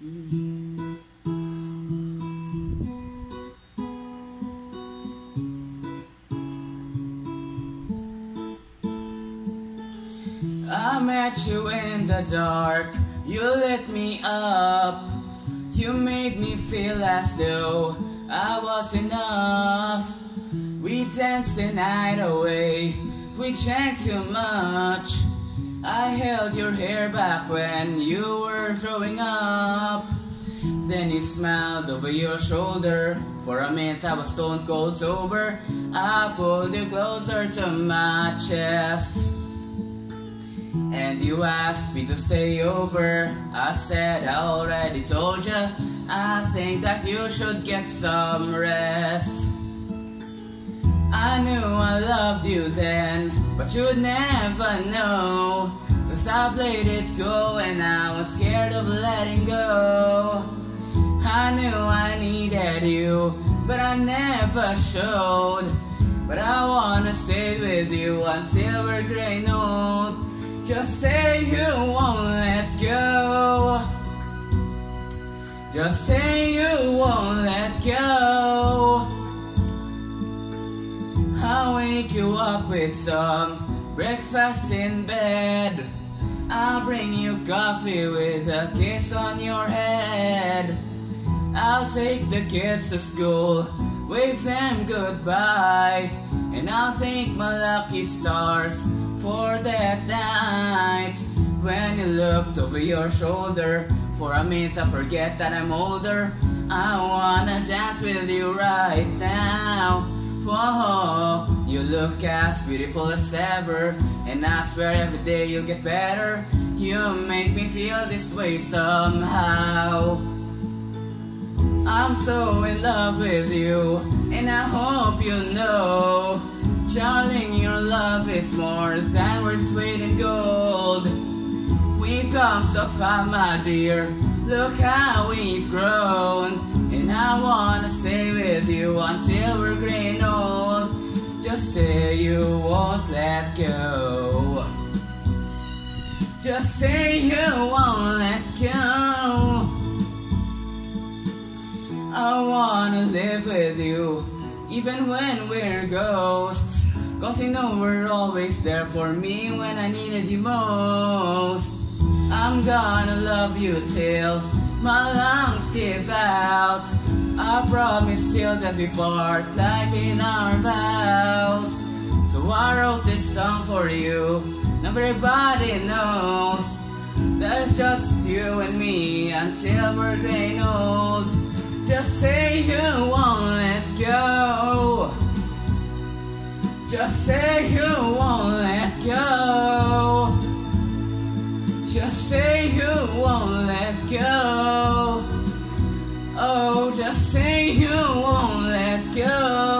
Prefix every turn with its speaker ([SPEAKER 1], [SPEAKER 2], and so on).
[SPEAKER 1] I met you in the dark, you lit me up. You made me feel as though I was enough. We danced the night away, we drank too much. I held your hair back when you were throwing up. Then you smiled over your shoulder. For a minute I was stone cold sober. I pulled you closer to my chest, and you asked me to stay over. I said I already told you, I think that you should get some rest. I knew I loved you then, but you'd never know, 'cause I played it cool and I was scared of letting go. I knew I needed you, but I never showed. But I wanna stay with you until we're gray and old. Just say you won't let go. Just say you won't let go. I'll wake you up with some breakfast in bed. I'll bring you coffee with a kiss on your head. I'll take the kids to school, wave them goodbye, and I'll thank my lucky stars for that night when you looked over your shoulder. For a minute I forget that I'm older. I wanna dance with you right now. Whoa, you look as beautiful as ever, and I swear every day you get better. You make me feel this way somehow. I'm so in love with you, and I hope you know, darling, your love is more than worth its weight in gold. We've come so far, my dear, look how we've grown, and I wanna stay with you until we're gray and old. Just say you won't let go. Just say you won't let go. I wanna live with you, even when we're ghosts, 'cause you know we're always there for me when I needed you most. I'm gonna love you till my lungs give out. I promise till death we part, like in our vows. So I wrote this song for you. Now everybody knows that's just you and me until we're gray and old. Just say you won't let go. Just say you won't let go. Just say you won't let go. Oh, just say you won't let go.